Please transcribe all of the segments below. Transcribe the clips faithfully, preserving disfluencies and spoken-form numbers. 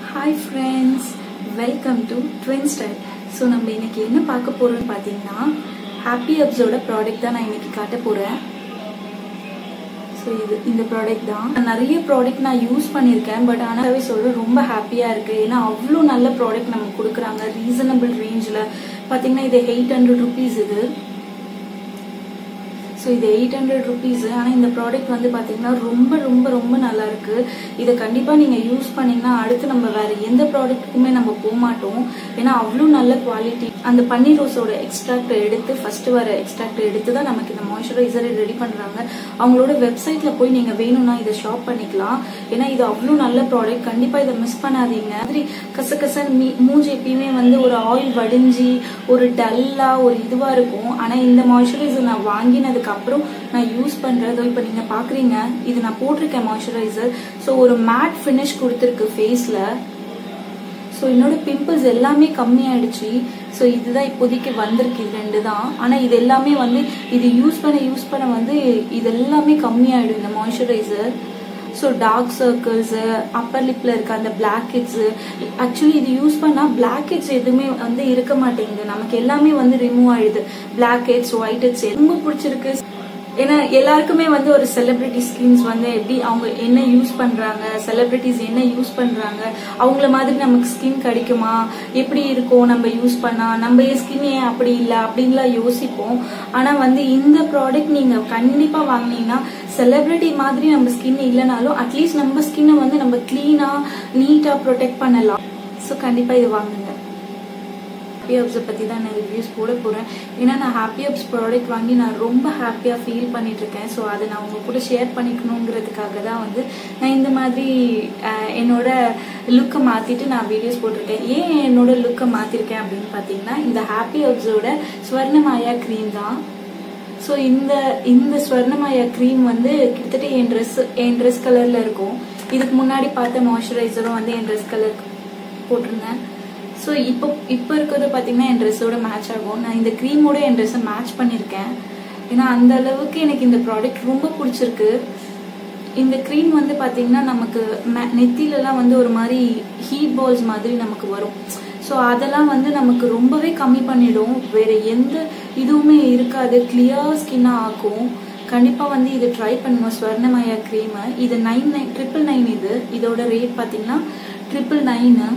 Hi friends, welcome to Twin Style. So நம்ம இன்னைக்கு என்ன பார்க்க போறோம்னு பாத்தீங்கன்னா Happy Hubs ஓட ப்ராடக்ட் தான் நான் இன்னைக்கு காட்ட போறேன். So இது இந்த ப்ராடக்ட் தான். நிறைய ப்ராடக்ட் நான் யூஸ் பண்ணிருக்கேன், பட் ஆனாவே சொல்ற ரொம்ப ஹாப்பியா இருக்கு. ஏன்னா அவ்வளவு நல்ல ப்ராடக்ட் நமக்கு கொடுக்குறாங்க ரீசனபிள் ரேஞ்ச்ல. பாத்தீங்கன்னா இது எயிட் ஹண்ட்ரட் ருபீஸ் இது. ஸோ இது எயிட் ஹண்ட்ரட் ருபீஸ். ஆனால் இந்த ப்ராடக்ட் வந்து பார்த்தீங்கன்னா ரொம்ப ரொம்ப ரொம்ப நல்லா இருக்கு. இதை கண்டிப்பாக நீங்கள் யூஸ் பண்ணீங்கன்னா அடுத்து நம்ம வேற எந்த ப்ராடக்ட்டுக்குமே நம்ம போக மாட்டோம். ஏன்னா அவ்வளோ நல்ல குவாலிட்டி. அந்த பன்னீர் ரோஸோட எக்ஸ்ட்ராக்ட் எடுத்து ஃபர்ஸ்ட் வர எக்ஸ்ட்ராக்ட் எடுத்து தான் நமக்கு இந்த மாய்ஸ்சரைசரை ரெடி பண்ணுறாங்க. அவங்களோட வெப்சைட்ல போய் நீங்கள் வேணும்னா இதை ஷாப் பண்ணிக்கலாம். ஏன்னா இது அவ்வளோ நல்ல ப்ராடக்ட். கண்டிப்பாக இதை மிஸ் பண்ணாதீங்க. மாதிரி கசகசன்னு மீ மூஞ்சி எப்பயுமே வந்து ஒரு ஆயில் வடிஞ்சி ஒரு டல்லா ஒரு இதுவாக இருக்கும். ஆனால் இந்த மாய்ஸ்சரைசர் நான் வாங்கினதுக்கு அப்புறம் நான் யூஸ் பண்றது இப்ப நீங்க பாக்குறீங்க, இது நான் போட்டிருக்கேன் மாய்ஸ்சரைசர். சோ ஒரு மேட் பினிஷ் கொடுத்திருக்கு ஃபேஸ்ல. சோ என்னோட பிம்பிள்ஸ் எல்லாமே கம்மி ஆயிடுச்சு. சோ இதுதான் இப்போதைக்கு வந்திருக்கு, இது ரெண்டு தான். ஆனா இது எல்லாமே வந்து இது யூஸ் பண்ண யூஸ் பண்ண வந்து இது எல்லாமே கம்மி ஆயிடும் இந்த moisturiser. So dark circles, upper லிப்ல இருக்க அந்த பிளாக் ஹெட்ஸ், ஆக்சுவலி இது யூஸ் பண்ணா பிளாக் ஹெட்ஸ் எதுவுமே வந்து இருக்க மாட்டேங்குது. நமக்கு எல்லாமே வந்து ரிமூவ் ஆயிடுது. பிளாக் ஹெட்ஸ், ஒயிட் ஹெட்ஸ் ரொம்ப பிடிச்சிருக்கு. ஏன்னா எல்லாருக்குமே வந்து ஒரு செலிபிரிட்டி ஸ்கின்ஸ் வந்து எப்படி அவங்க என்ன யூஸ் பண்றாங்க, செலிபிரிட்டிஸ் என்ன யூஸ் பண்றாங்க, அவங்கள மாதிரி நமக்கு ஸ்கின் கிடைக்குமா, எப்படி இருக்கும் நம்ம யூஸ் பண்ணா, நம்ம ஸ்கின் ஏன் அப்படி இல்லை அப்படின்லாம் யோசிப்போம். ஆனா வந்து இந்த ப்ராடக்ட் நீங்க கண்டிப்பா வாங்கினீங்கன்னா செலிபிரிட்டி மாதிரி நம்ம ஸ்கின் இல்லைனாலும் அட்லீஸ்ட் நம்ம ஸ்கின்னை வந்து நம்ம கிளீனா நீட்டா ப்ரொடெக்ட் பண்ணலாம். ஸோ கண்டிப்பா இது வாங்குங்க. ஹாப்பி ஹப்ஸை பற்றி தான் நான் ரிவ்யூஸ் போட போகிறேன். ஏன்னா நான் ஹாப்பி ஹப்ஸ் ப்ராடக்ட் வாங்கி நான் ரொம்ப ஹாப்பியாக ஃபீல் பண்ணிட்டு இருக்கேன். ஸோ அதை நான் உங்க கூட ஷேர் பண்ணிக்கணுங்கிறதுக்காக தான் வந்து நான் இந்த மாதிரி என்னோட லுக்கை மாற்றிட்டு நான் வீடியோஸ் போட்டிருக்கேன். ஏன் என்னோட லுக்கை மாற்றிருக்கேன் அப்படின்னு பார்த்தீங்கன்னா இந்த ஹாப்பி ஹப்ஸோட ஸ்வர்ணமாயா க்ரீம் தான். ஸோ இந்த இந்த ஸ்வர்ணமாயா க்ரீம் வந்து கிட்டத்தட்ட என் ட்ரெஸ் என் ட்ரெஸ் கலரில் இருக்கும். இதுக்கு முன்னாடி பார்த்த மாய்ஸ்சரைசரும் வந்து என் ட்ரெஸ் கலர் போட்டிருந்தேன். ஸோ இப்போ இப்போ இருக்கிறத பார்த்தீங்கன்னா என் ட்ரெஸ்ஸோட மேட்ச் ஆகும். நான் இந்த க்ரீமோட என் ட்ரெஸ்ஸை மேட்ச் பண்ணியிருக்கேன். ஏன்னா அந்த அளவுக்கு எனக்கு இந்த ப்ராடக்ட் ரொம்ப பிடிச்சிருக்கு. இந்த க்ரீம் வந்து பார்த்தீங்கன்னா நமக்கு நெத்திலெல்லாம் வந்து ஒரு மாதிரி ஹீட் பால்ஸ் மாதிரி நமக்கு வரும். ஸோ அதெல்லாம் வந்து நமக்கு ரொம்பவே கம்மி பண்ணிடும். வேற எந்த இதுவுமே இருக்காது, கிளியர் ஸ்கின்னாக ஆக்கும். கண்டிப்பாக வந்து இதை ட்ரை பண்ணுவோம். ஸ்வர்ணமாயா க்ரீமு இது நைன் நைன் ட்ரிபிள் நைன் இது இதோட ரேட் பார்த்தீங்கன்னா ட்ரிபிள் நைனு.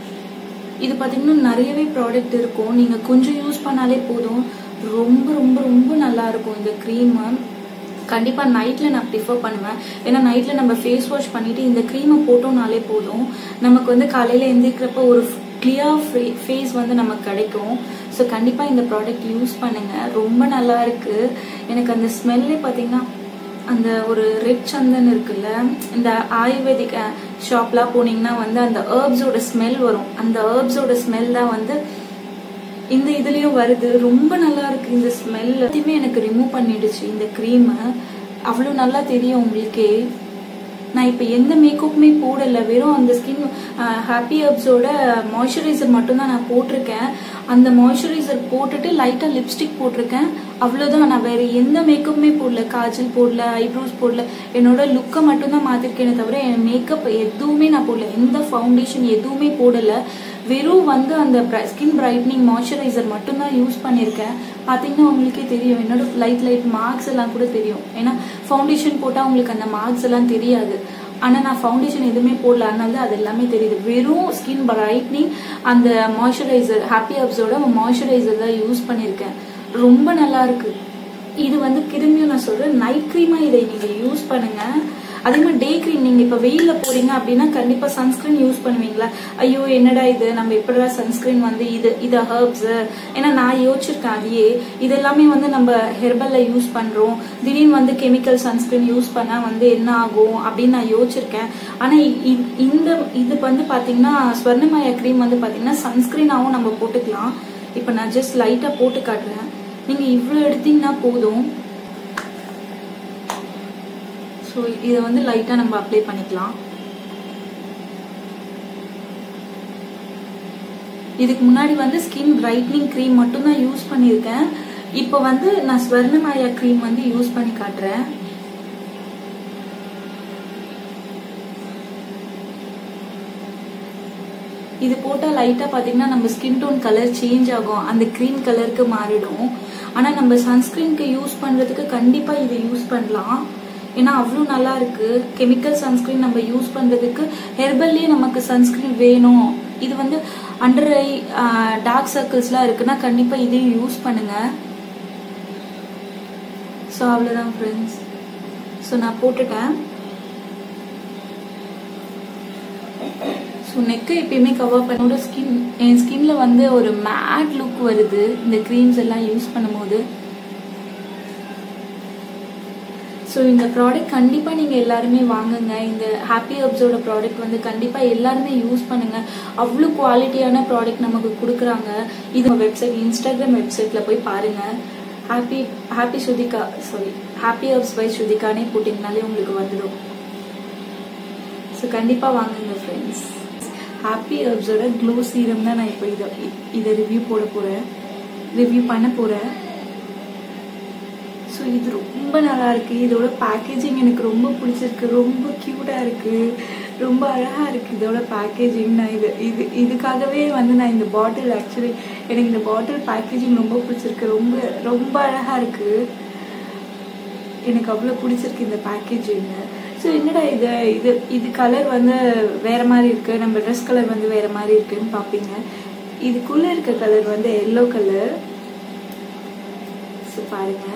இது பார்த்தீங்கன்னா நிறையவே ப்ராடக்ட் இருக்கும். நீங்கள் கொஞ்சம் யூஸ் பண்ணாலே போதும், ரொம்ப ரொம்ப ரொம்ப நல்லா இருக்கும் இந்த க்ரீமு. கண்டிப்பாக நைட்டில் நான் ப்ரிஃபர் பண்ணுவேன். ஏன்னா நைட்டில் நம்ம ஃபேஸ் வாஷ் பண்ணிட்டு இந்த க்ரீமை போட்டோம்னாலே போதும், நமக்கு வந்து காலையில் எந்திரிக்கிறப்ப ஒரு கிளியர் ஃபேஸ் வந்து நமக்கு கிடைக்கும். ஸோ கண்டிப்பாக இந்த ப்ராடக்ட் யூஸ் பண்ணுங்க, ரொம்ப நல்லா இருக்கு. எனக்கு அந்த ஸ்மெல்லே பார்த்தீங்கன்னா அந்த ஒரு ரெட் சந்தன் இருக்குல்ல, இந்த ஆயுர்வேதிக் ஷாப்லாம் போனீங்கன்னா வந்து அந்த ஹெர்ப்ஸோட ஸ்மெல் வரும். அந்த ஹெர்ப்ஸோட ஸ்மெல் தான் வந்து இந்த இதுலயும் வருது. ரொம்ப நல்லா இருக்கு இந்த ஸ்மெல். எல்லாத்தையுமே எனக்கு ரிமூவ் பண்ணிடுச்சு இந்த க்ரீம். அவ்வளவு நல்லா தெரியும் உங்களுக்கே. நான் இப்ப எந்த மேக்கப்புமே போடல, வெறும் அந்த ஸ்கின் ஹாப்பி ஹப்ஸோட மாய்ஸ்சரைசர் மட்டும் தான் நான் போட்டிருக்கேன். அந்த மாய்ஸ்சரைசர் போட்டுட்டு லைட்டா லிப்ஸ்டிக் போட்டிருக்கேன், அவ்வளவுதான். நான் வேற எந்த மேக்கப்புமே போடல, காஜல் போடல, ஐப்ரோஸ் போடல. என்னோட லுக்கை மட்டும் தான் மாத்திருக்கேனே தவிர என் மேக்கப் எதுவுமே நான் போடல, எந்த ஃபவுண்டேஷன் எதுவுமே போடல. வெறும் வந்து அந்த ஸ்கின் பிரைட்னிங் மாய்ஸ்சரைசர் மட்டும் தான் யூஸ் பண்ணிருக்கேன். பாத்தீங்கன்னா உங்களுக்கே தெரியும் என்னோட லைட் லைட் மார்க்ஸ் எல்லாம் கூட தெரியும். ஏன்னா ஃபவுண்டேஷன் போட்டா உங்களுக்கு அந்த மார்க்ஸ் எல்லாம் தெரியாது. ஆனா நான் ஃபவுண்டேஷன் எதுவுமே போடல, அதனால அது எல்லாமே தெரியுது. வெறும் ஸ்கின் பிரைட்னிங் அந்த மாய்ஸ்சரைசர் ஹாப்பி ஹப்ஸோட மாய்ஸ்சரைசர் தான் யூஸ் பண்ணிருக்கேன். ரொம்ப நல்லா இருக்கு. இது வந்து கிருமியும் நான் சொல்றேன், நைட் க்ரீமா இதை நீங்க யூஸ் பண்ணுங்க. அதே மாதிரி டே க்ரீம் நீங்க இப்ப வெயில்ல போறீங்க அப்படின்னா கண்டிப்பா சன்ஸ்கிரீன் யூஸ் பண்ணுவீங்களா? ஐயோ என்னடா இது, நம்ம எப்படா சன்ஸ்கிரீன் வந்து இது இது ஹெர்ப்ஸ். ஏன்னா நான் யோசிச்சிருக்கேன் அதையே, இது எல்லாமே வந்து நம்ம ஹெர்பல்ல யூஸ் பண்றோம், திடீர்னு வந்து கெமிக்கல் சன்ஸ்கிரீன் யூஸ் பண்ணா வந்து என்ன ஆகும் அப்படின்னு நான் யோசிச்சிருக்கேன். ஆனா இந்த இது வந்து பாத்தீங்கன்னா ஸ்வர்ணமாயா க்ரீம் வந்து பாத்தீங்கன்னா சன்ஸ்கிரீனாவும் நம்ம போட்டுக்கலாம். இப்ப நான் ஜஸ்ட் லைட்டா போட்டு காட்டுறேன், நீங்க இவ்வளவு எடுத்தீங்கன்னா போதும். ஸோ இதை வந்து லைட்டாக நம்ம அப்ளை பண்ணிக்கலாம். இதுக்கு முன்னாடி வந்து ஸ்கின் பிரைட்னிங் க்ரீம் மட்டும் தான் யூஸ் பண்ணியிருக்கேன். இப்போ வந்து நான் ஸ்வர்ணமாயா க்ரீம் வந்து யூஸ் பண்ணி காட்டுறேன். இது போட்டா லைட்டா பாத்தீங்கன்னா நம்ம ஸ்கின் டோன் கலர் சேஞ்ச் ஆகும், அந்த கிரீம் கலருக்கு மாறிடும். ஆனா நம்ம சன்ஸ்கிரீனுக்கு யூஸ் பண்றதுக்கு கண்டிப்பா இதை யூஸ் பண்ணலாம். ஏன்னா அவ்வளவு நல்லா இருக்கு. கெமிக்கல் சன்ஸ்கிரீன் நம்ம யூஸ் பண்றதுக்கு ஹெர்பல்லே நமக்கு சன்ஸ்கிரீன் வேணும். இது வந்து அண்டர் ஐ டார்க் சர்க்கிள்ஸ்லாம் இருக்குன்னா கண்டிப்பா இதையும் யூஸ் பண்ணுங்க. ஸோ அவ்வளோதான் ஃப்ரெண்ட்ஸ். ஸோ நான் போட்டுட்டேன். ஸோ நெக்கை எப்பயுமே கவர் பண்ணோட ஸ்கின் என் ஸ்கின்ல வந்து ஒரு மேட் லுக் வருது இந்த க்ரீம்ஸ் எல்லாம் யூஸ் பண்ணும்போது. ஸோ இந்த ப்ராடக்ட் கண்டிப்பாக நீங்கள் எல்லாருமே வாங்குங்க. இந்த ஹாப்பி ஹெர்ப்ஸோட ப்ராடக்ட் வந்து கண்டிப்பாக எல்லாருமே யூஸ் பண்ணுங்க. அவ்வளோ குவாலிட்டியான ப்ராடக்ட் நமக்கு கொடுக்குறாங்க. இது வெப்சைட் இன்ஸ்டாகிராம் வெப்சைட்டில் போய் பாருங்க. Happy happy Shruthika sorry happy herbs by ஸ்ருதிகானே போட்டிங்கனாலே உங்களுக்கு வந்துடும். ஸோ கண்டிப்பாக வாங்குங்க ஃப்ரெண்ட்ஸ். ஹாப்பி ஹெர்ப்ஸோட க்ளோ சீரம் தான் நான் இப்போ இதை இதை ரிவ்யூ போட போகிறேன், ரிவ்யூ பண்ண போகிறேன். ஸோ இது ரொம்ப நல்லா இருக்கு. இதோட பேக்கேஜிங் எனக்கு ரொம்ப பிடிச்சிருக்கு. ரொம்ப கியூட்டா இருக்கு, ரொம்ப அழகா இருக்கு இதோட பேக்கேஜிங். நான் இது இது இதுக்காகவே வந்து நான் இந்த பாட்டில் ஆக்சுவலி எனக்கு இந்த பாட்டில் பேக்கேஜிங் ரொம்ப பிடிச்சிருக்கு. ரொம்ப ரொம்ப அழகா இருக்கு. எனக்கு அவ்வளோ பிடிச்சிருக்கு இந்த பேக்கேஜிங். ஸோ என்னடா இது இது இது கலர் வந்து வேற மாதிரி இருக்கு, நம்ம ட்ரெஸ் கலர் வந்து வேற மாதிரி இருக்குன்னு பார்ப்பீங்க. இதுக்குள்ள இருக்க கலர் வந்து எல்லோ கலர். ஸோ பாருங்க.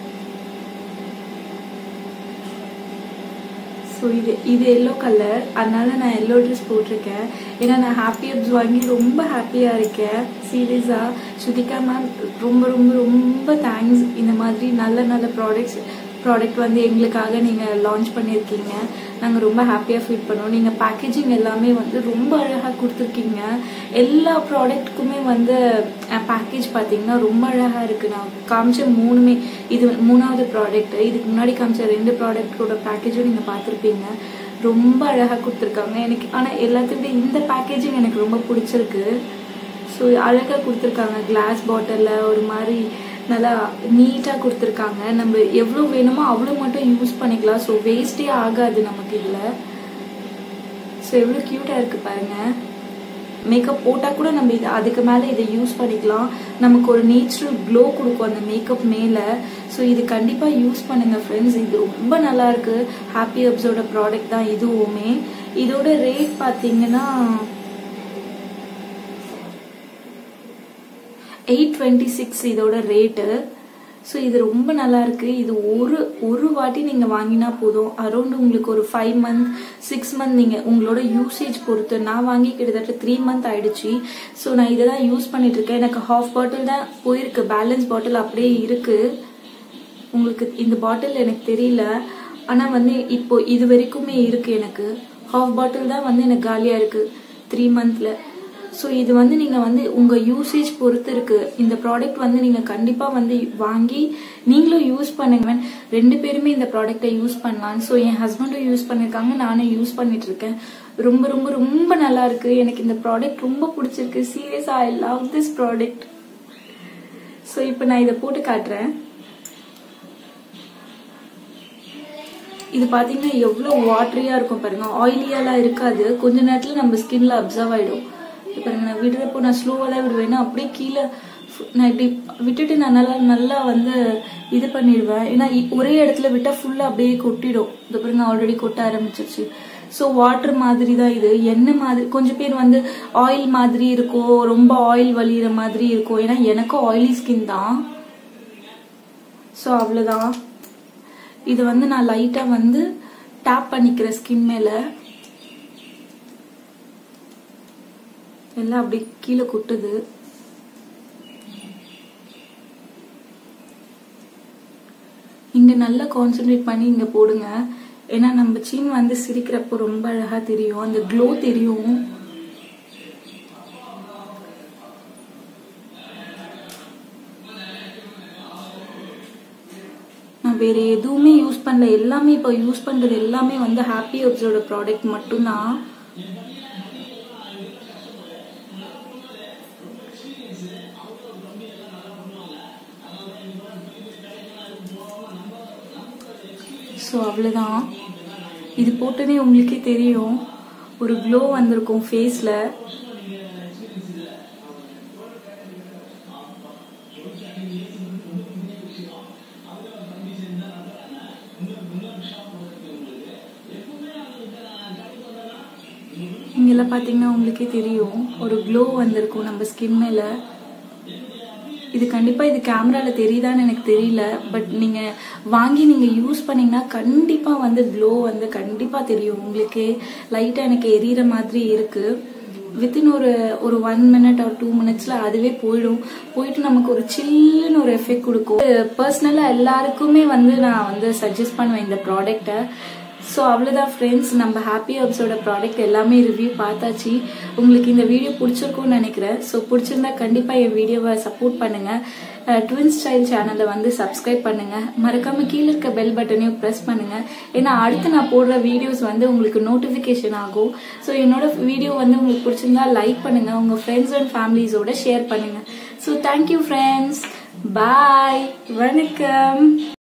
ஸோ இது இது எல்லோ கலர், அதனால நான் எல்லோ ட்ரெஸ் போட்டிருக்கேன். ஏன்னா நான் ஹாப்பி ஹெர்ப்ஸ் வாங்கி ரொம்ப ஹாப்பியாக இருக்கேன். சீரியஸாக ஸ்ருதிகா மேம் ரொம்ப ரொம்ப ரொம்ப தேங்க்ஸ். இந்த மாதிரி நல்ல நல்ல ப்ராடக்ட்ஸ் ப்ராடக்ட் வந்து எங்களுக்காக நீங்கள் லான்ச் பண்ணியிருக்கீங்க. நாங்கள் ரொம்ப ஹாப்பியாக ஃபீல் பண்ணோம். நீங்கள் பேக்கேஜிங் எல்லாமே வந்து ரொம்ப அழகாக கொடுத்துருக்கீங்க. எல்லா ப்ராடக்ட்டுக்குமே வந்து பேக்கேஜ் பார்த்தீங்கன்னா ரொம்ப அழகாக இருக்குது. நான் காமிச்ச மூணுமே, இது மூணாவது ப்ராடக்ட். இதுக்கு முன்னாடி காமிச்ச ரெண்டு ப்ராடக்டோட பேக்கேஜும் நீங்கள் பார்த்துருப்பீங்க. ரொம்ப அழகாக கொடுத்துருக்காங்க எனக்கு. ஆனால் எல்லாத்துக்கிட்டே இந்த பேக்கேஜிங் எனக்கு ரொம்ப பிடிச்சிருக்கு. ஸோ அழகாக கொடுத்துருக்காங்க. கிளாஸ் பாட்டிலில் ஒரு மாதிரி நல்லா நீட்டாக கொடுத்துருக்காங்க. நம்ம எவ்வளோ வேணுமோ அவ்வளோ மட்டும் யூஸ் பண்ணிக்கலாம். ஸோ வேஸ்டே ஆகாது நமக்கு இதில். ஸோ எவ்வளோ க்யூட்டாக இருக்குது பாருங்கள். மேக்கப் போட்டால் கூட நம்ம இது அதுக்கு மேலே இதை யூஸ் பண்ணிக்கலாம். நமக்கு ஒரு நேச்சுரல் க்ளோ கொடுக்கும் அந்த மேக்கப் மேலே. ஸோ இது கண்டிப்பாக யூஸ் பண்ணுங்கள் ஃப்ரெண்ட்ஸ். இது ரொம்ப நல்லாயிருக்கு. ஹாப்பி ஹெர்ப்ஸோட ப்ராடக்ட் தான் இதுவுமே. இதோட ரேட் பார்த்தீங்கன்னா எயிட் டுவெண்ட்டி சிக்ஸ் இதோட ரேட்டு. ஸோ இது ரொம்ப நல்லா இருக்கு. இது ஒரு ஒரு வாட்டி நீங்க வாங்கினா போதும். அரௌண்ட் உங்களுக்கு ஒரு ஃபைவ் மந்த் சிக்ஸ் மந்த் நீங்க உங்களோட யூசேஜ் பொறுத்து. நான் வாங்கி கிட்டத்தட்ட த்ரீ மந்த் ஆயிடுச்சு. ஸோ நான் இதை தான் யூஸ் பண்ணிட்டு இருக்கேன். எனக்கு ஹாஃப் பாட்டில் தான் போயிருக்கு, பேலன்ஸ் பாட்டில் அப்படியே இருக்கு. உங்களுக்கு இந்த பாட்டில் எனக்கு தெரியல, ஆனா வந்து இப்போ இது வரைக்குமே இருக்கு. எனக்கு ஹாஃப் பாட்டில் தான் வந்து எனக்கு காலியா இருக்கு த்ரீ மந்த்ல. ஸோ இது வந்து நீங்கள் வந்து உங்கள் யூசேஜ் பொறுத்து இருக்குது. இந்த ப்ராடக்ட் வந்து நீங்கள் கண்டிப்பாக வந்து வாங்கி நீங்களும் யூஸ் பண்ணுங்க. ரெண்டு பேருமே இந்த ப்ராடக்டை யூஸ் பண்ணலாம். ஸோ என் ஹஸ்பண்டும் யூஸ் பண்ணியிருக்காங்க, நானும் யூஸ் பண்ணிட்டு இருக்கேன். ரொம்ப ரொம்ப ரொம்ப நல்லா இருக்கு. எனக்கு இந்த ப்ராடக்ட் ரொம்ப பிடிச்சிருக்கு. சீரியஸா I love this product. So இப்போ நான் இதை போட்டு காட்டுறேன். இது பார்த்தீங்கன்னா எவ்வளோ வாட்டரியாக இருக்கும் பாருங்க. ஆயிலியாலாம் இருக்காது. கொஞ்ச நேரத்தில் நம்ம ஸ்கின்ல அப்சர்வ் ஆகிடும். இப்போ நான் விடுறப்போ நான் ஸ்லோவாக தான் விடுவேன்னா அப்படியே கீழே நான் இப்படி விட்டுட்டு நான் நல்லா நல்லா வந்து இது பண்ணிடுவேன். ஏன்னா ஒரே இடத்துல விட்டால் ஃபுல்லாக அப்படியே கொட்டிடும். இது பாருங்க ஆல்ரெடி கொட்ட ஆரம்பிச்சிருச்சு. ஸோ வாட்டர் மாதிரி தான் இது. எண்ணெய் மாதிரி கொஞ்சம் பேர் வந்து ஆயில் மாதிரி இருக்கும், ரொம்ப ஆயில் வலிகிற மாதிரி இருக்கும். ஏன்னா எனக்கும் ஆயிலி ஸ்கின் தான். ஸோ அவ்வளோதான். இது வந்து நான் லைட்டாக வந்து டேப் பண்ணிக்கிறேன் ஸ்கின் மேலே. எல்லாம் அப்படி கீழே கொட்டுது. இங்க நல்லா கான்சென்ட்ரேட் பண்ணி இங்க போடுங்க. ஏன்னா நம்ம சீன் வந்து சிரிக்கிறப்போ ரொம்ப அழகா தெரியும், அந்த க்ளோ தெரியும். நான் வேற எதுவுமே யூஸ் பண்ணல. எல்லாமே இப்போ யூஸ் பண்றது எல்லாமே வந்து ஹாப்பி ஹெர்ப்ஸோட ப்ராடக்ட் மட்டும்தான். ஸோ அவ்வளோதான். இது போட்டோன்னே உங்களுக்கே தெரியும் ஒரு க்ளோ வந்திருக்கும் ஃபேஸில். இங்கெல்லாம் பார்த்தீங்கன்னா உங்களுக்கே தெரியும் ஒரு க்ளோ வந்திருக்கும் நம்ம ஸ்கின் மேல. இது கண்டிப்பா இது கேமரால தெரியுதான்னு எனக்கு தெரியல, பட் நீங்க வாங்கி நீங்க யூஸ் பண்ணீங்கன்னா கண்டிப்பா வந்து க்ளோ வந்து கண்டிப்பா தெரியும் உங்களுக்கு. லைட்டா எனக்கு எரியற மாதிரி இருக்கு. வித்தின் ஒரு ஒரு ஒன் மினிட் ஆர் டூ மினிட்ஸ்ல அதுவே போயிடும். போயிட்டு நமக்கு ஒரு சில்லுன்னு ஒரு எஃபெக்ட் கொடுக்கும். பர்சனலா எல்லாருக்குமே வந்து நான் வந்து சஜஸ்ட் பண்ணுவேன் இந்த ப்ராடக்ட்டை. ஸோ அவ்வளோதான் ஃப்ரெண்ட்ஸ், நம்ம ஹாப்பி ஹர்ப்ஸோட ப்ராடக்ட் எல்லாமே ரிவ்யூ பார்த்தாச்சு. உங்களுக்கு இந்த வீடியோ பிடிச்சிருக்கும்னு நினைக்கிறேன். ஸோ பிடிச்சிருந்தா கண்டிப்பாக என் வீடியோவை சப்போர்ட் பண்ணுங்க. ட்வின் ஸ்டைல் சேனலை வந்து சப்ஸ்கிரைப் பண்ணுங்க. மறக்காம கீழே இருக்க பெல் பட்டனையும் ப்ரெஸ் பண்ணுங்க. ஏன்னா அடுத்து நான் போடுற வீடியோஸ் வந்து உங்களுக்கு நோட்டிஃபிகேஷன் ஆகும். ஸோ என்னோட வீடியோ வந்து உங்களுக்கு பிடிச்சிருந்தா லைக் பண்ணுங்க, உங்க ஃப்ரெண்ட்ஸ் அண்ட் ஃபேமிலிஸோட ஷேர் பண்ணுங்க. ஸோ தேங்க்யூ ஃப்ரெண்ட்ஸ், பாய், வணக்கம்.